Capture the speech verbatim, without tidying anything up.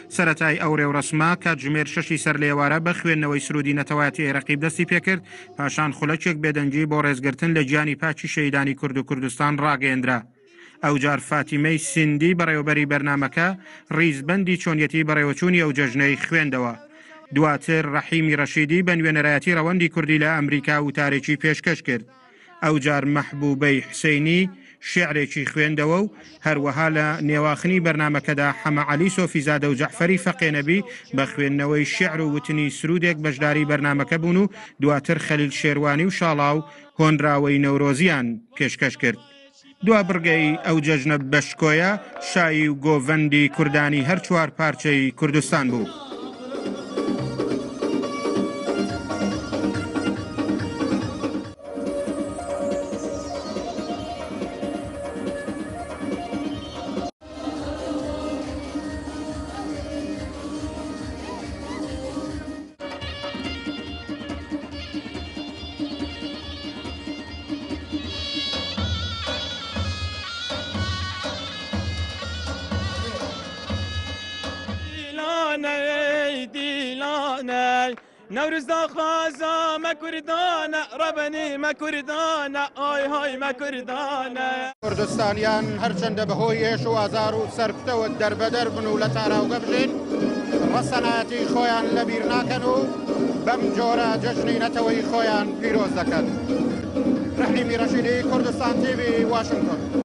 سەرەتای ئەو ڕێوڕەسمە کاتژمێر شەشی سەر لێوارە بە خوێندنەوەی سرودی نەتەوایەتی عێراقی دەستی پێکرد پاشان خولەکێک بێدەنگی بۆ ڕێزگرتن لە گیانی پاچی شەیدانی کورد و کوردستان ڕاگەیەندرا. ئەوجار فاتیمەی سیندی بەڕێوەبەری بەرنامەکە ڕیزبەندی چۆنیەتی بەڕێوەچوونی ئەو جەژنەی خوێندەوە. دواتر ڕەحیمی ڕەشیدی بە نوێنەرایەتی ڕەوەندی کوردی لە ئەمریکا وتارێکی پێشکەش کرد. ئەوجار مەحبوبەی حسەینی شێعرێکی خوێندەوە و هەروەها لە نێواخنی بەرنامەکەدا حەمە عەلی سۆفیزادە و جەعفەری فەقێنەبی بە خوێندنەوەی شێعر و وتنی سرودێک بەشداری بەرنامەکە بوون و دواتر خەلیل شێروانی و شاڵاو هۆنراوەی نەورۆزیان پێشکەش کرد. دوا بڕگەی ئەو جەژنە بەشکۆیە شایی و گۆڤەندی کوردانی هەر چوار پارچەی کوردستان بوو. نورز دا خازا ما كردانا ربني ما كردانا آي هاي ما كردانا کوردستانیان هەرچەندە بەهۆی هێش و ئازار و سەرکتەوە دەربەدەر بن و لە تاراوگە بژین ڕەسەنایەتی خۆیان لەبیر ناکەن و بەم جۆرە جەژنی نەتەوەی خۆیان پیرۆز دەکەن. ڕەحیمی ڕەشیدی، کوردستان تیڤی، واشنگتن.